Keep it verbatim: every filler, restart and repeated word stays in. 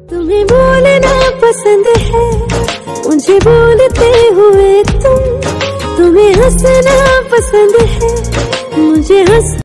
तुम्हें बोलना पसंद है, मुझे बोलते हुए तुम, तुम्हें हंसना पसंद है, मुझे हंस